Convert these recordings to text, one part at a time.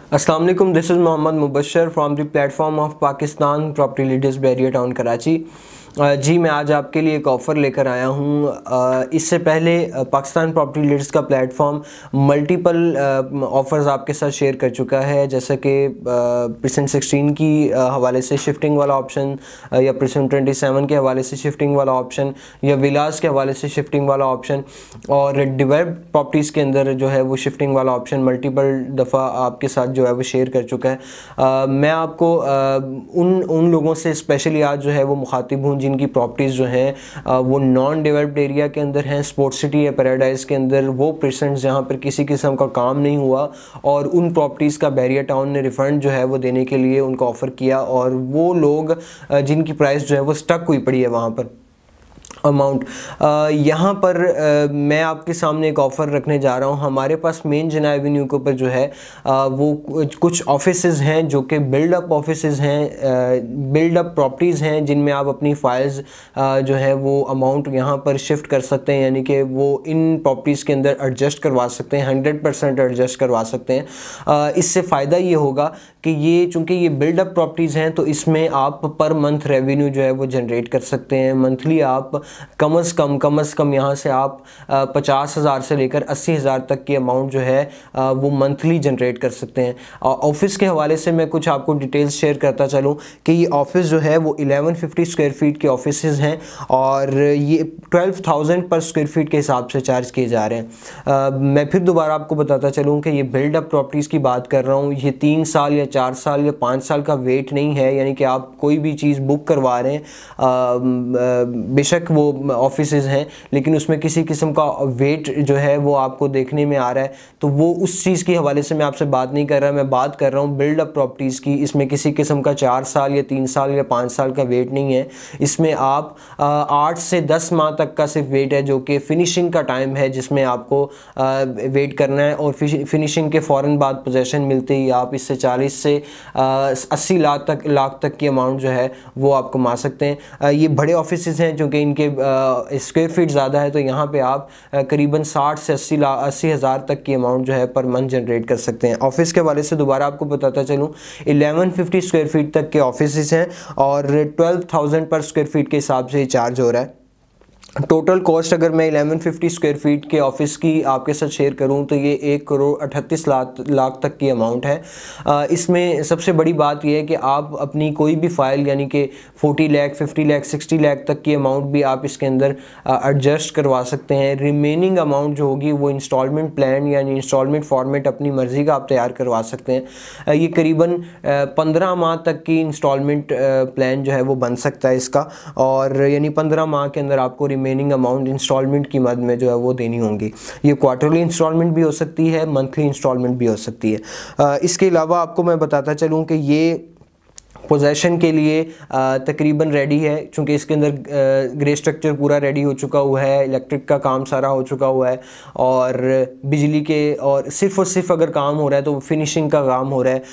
अस्सलाम वालेकुम, this is Mohammad Mubashar from the platform of Pakistan property leaders Bahria town Karachi. जी मैं आज आपके लिए एक ऑफ़र लेकर आया हूँ। इससे पहले पाकिस्तान प्रॉपर्टी लीडर्स का प्लेटफॉर्म मल्टीपल ऑफ़र्स आपके साथ शेयर कर चुका है, जैसे कि परसेंट 16 की हवाले से शिफ्टिंग वाला ऑप्शन, या परसेंट 27 के हवाले से शिफ्टिंग वाला ऑप्शन, या विलास के हवाले से शिफ्टिंग वाला ऑप्शन, और डेवलप्ड प्रॉपर्टीज़ के अंदर जो है वो शिफ्टिंग वाला ऑप्शन मल्टीपल दफ़ा आपके साथ जो है वो शेयर कर चुका है। मैं आपको उन लोगों से स्पेशली आज जो है वो मुखातिब हूँ जिनकी प्रॉपर्टीज़ जो हैं वो नॉन डेवलप्ड एरिया के अंदर हैं, स्पोर्ट्स सिटी या पैराडाइज के अंदर, वो परसेंट जहाँ पर किसी किस्म का काम नहीं हुआ, और उन प्रॉपर्टीज़ का बहरिया टाउन ने रिफ़ंड जो है वो देने के लिए उनको ऑफ़र किया, और वो लोग जिनकी प्राइस जो है वो स्टक हुई पड़ी है वहाँ पर अमाउंट। यहाँ पर मैं आपके सामने एक ऑफ़र रखने जा रहा हूँ। हमारे पास मेन जिन्ना एवेन्यू के ऊपर जो है वो कुछ ऑफिसेज़ हैं जो कि बिल्डअप ऑफिसेज़ हैं, बिल्डअप प्रॉपर्टीज़ हैं, जिनमें आप अपनी फ़ाइल्स जो है वो अमाउंट यहाँ पर शिफ्ट कर सकते हैं, यानी कि वो इन प्रॉपर्टीज़ के अंदर एडजस्ट करवा सकते हैं, 100% एडजस्ट करवा सकते हैं। इससे फ़ायदा ये होगा कि ये चूँकि ये बिल्डअप प्रॉपर्टीज़ हैं तो इसमें आप पर मंथ रेवेन्यू जो है वो जनरेट कर सकते हैं। मंथली आप कम से कम यहाँ से आप 50,000 से लेकर 80,000 तक की अमाउंट जो है वो मंथली जनरेट कर सकते हैं। ऑफ़िस के हवाले से मैं कुछ आपको डिटेल्स शेयर करता चलूँ कि ये ऑफ़िस जो है वो 1150 स्क्वायर फीट के ऑफिसेज़ हैं, और ये 12,000 पर स्क्वायर फीट के हिसाब से चार्ज किए जा रहे हैं। मैं फिर दोबारा आपको बताता चलूँ कि ये बिल्डअप प्रॉपर्टीज़ की बात कर रहा हूँ। ये 3 साल या 4 साल या 5 साल का वेट नहीं है, यानी कि आप कोई भी चीज़ बुक करवा रहे हैं, बेशक वो ऑफिसेज़ हैं लेकिन उसमें किसी किस्म का वेट जो है वो आपको देखने में आ रहा है, तो वो उस चीज़ के हवाले से मैं आपसे बात नहीं कर रहा, मैं बात कर रहा हूँ बिल्डअप प्रॉपर्टीज़ की। इसमें किसी किस्म का 4 साल या 3 साल या 5 साल का वेट नहीं है, इसमें आप 8 से 10 माह तक का सिर्फ वेट है, जो कि फ़िनिशिंग का टाइम है जिसमें आपको वेट करना है, और फिनिशिंग के फ़ौरन बाद पोजेसन मिलते ही आप इससे 40 से 80 लाख तक की अमाउंट जो है वो आप कमा सकते हैं। ये बड़े ऑफिसेज़ हैं क्योंकि इनके स्क्वायर फीट ज़्यादा है, तो यहाँ पे आप करीबन 60 से 80 हज़ार तक की अमाउंट जो है पर मंथ जनरेट कर सकते हैं। ऑफिस के वाले से दोबारा आपको बताता चलूँ, 1150 स्क्वायर फीट तक के ऑफिसेज़ हैं और 12,000 पर स्क्वायर फीट के हिसाब से चार्ज हो रहा है। टोटल कॉस्ट अगर मैं 1150 स्क्वायर फीट के ऑफिस की आपके साथ शेयर करूं तो ये 1,38 लाख तक की अमाउंट है। इसमें सबसे बड़ी बात यह है कि आप अपनी कोई भी फ़ाइल, यानी कि 40 लाख, 50 लाख, 60 लाख तक की अमाउंट भी आप इसके अंदर एडजस्ट करवा सकते हैं। रिमेनिंग अमाउंट जो होगी वो इंस्टॉलमेंट प्लान यानी इंस्टॉलमेंट फॉर्मेट अपनी मर्ज़ी का आप तैयार करवा सकते हैं। ये करीबन 15 माह तक की इंस्टॉलमेंट प्लान जो है वो बन सकता है इसका, और यानी 15 माह के अंदर आपको रिमेनिंग अमाउंट इंस्टॉलमेंट की मद में जो है वो देनी होंगी। ये क्वार्टरली इंस्टॉलमेंट भी हो सकती है, मंथली इंस्टॉलमेंट भी हो सकती है। इसके अलावा आपको मैं बताता चलूँ कि ये पोजेसन के लिए तकरीबन रेडी है, चूँकि इसके अंदर ग्रे स्ट्रक्चर पूरा रेडी हो चुका हुआ है, इलेक्ट्रिक का काम सारा हो चुका हुआ है, और बिजली के और सिर्फ अगर काम हो रहा है तो फिनिशिंग का काम हो रहा है,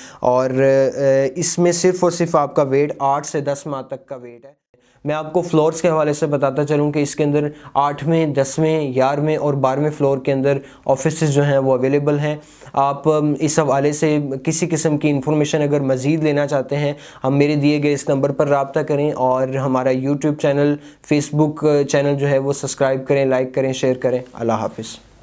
और इसमें सिर्फ और सिर्फ आपका वेट 8 से 10 माह तक का वेट है। मैं आपको फ्लोर्स के हवाले से बताता चलूँ कि इसके अंदर 8वें, 10वें, 11वें और 12वें फ्लोर के अंदर ऑफिसेज़ जो हैं वो अवेलेबल हैं। आप इस हवाले से किसी किस्म की इंफॉर्मेशन अगर मज़ीद लेना चाहते हैं, हम मेरे दिए गए इस नंबर पर रब्ता करें, और हमारा यूट्यूब चैनल, फेसबुक चैनल जो है वो सब्सक्राइब करें, लाइक करें, शेयर करें। अल्लाह हाफिज़।